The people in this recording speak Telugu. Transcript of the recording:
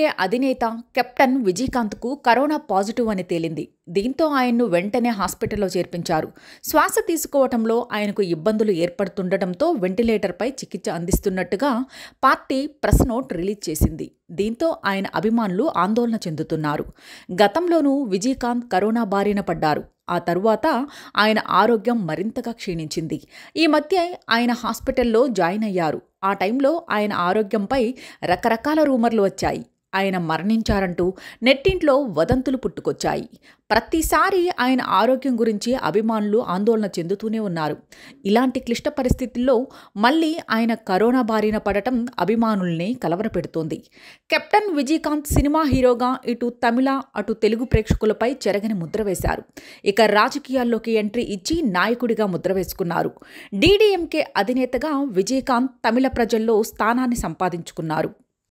అధినేత కెప్టెన్ విజయకాంత్కు కరోనా పాజిటివ్ అని తేలింది. దీంతో ఆయన్ను వెంటనే హాస్పిటల్లో చేర్పించారు. శ్వాస తీసుకోవటంలో ఆయనకు ఇబ్బందులు ఏర్పడుతుండటంతో వెంటిలేటర్పై చికిత్స అందిస్తున్నట్టుగా పార్టీ ప్రెస్ నోట్ రిలీజ్ చేసింది. దీంతో ఆయన అభిమానులు ఆందోళన చెందుతున్నారు. గతంలోనూ విజయకాంత్ కరోనా బారిన పడ్డారు. ఆ తరువాత ఆయన ఆరోగ్యం మరింతగా క్షీణించింది. ఈ మధ్య ఆయన హాస్పిటల్లో జాయిన్ అయ్యారు. ఆ టైంలో ఆయన ఆరోగ్యంపై రకరకాల రూమర్లు వచ్చాయి. ఆయన మరణించారంటూ నెట్టింట్లో వదంతులు పుట్టుకొచ్చాయి. ప్రతిసారి ఆయన ఆరోగ్యం గురించి అభిమానులు ఆందోళన చెందుతూనే ఉన్నారు. ఇలాంటి క్లిష్ట పరిస్థితుల్లో మళ్ళీ ఆయన కరోనా బారిన పడటం అభిమానుల్ని కలవరపెడుతోంది. కెప్టెన్ విజయకాంత్ సినిమా హీరోగా ఇటు తమిళ అటు తెలుగు ప్రేక్షకులపై చెరగని ముద్ర వేశారు. ఇక రాజకీయాల్లోకి ఎంట్రీ ఇచ్చి నాయకుడిగా ముద్ర వేసుకున్నారు. డీడీఎంకే అధినేతగా విజయకాంత్ తమిళ ప్రజల్లో స్థానాన్ని సంపాదించుకున్నారు.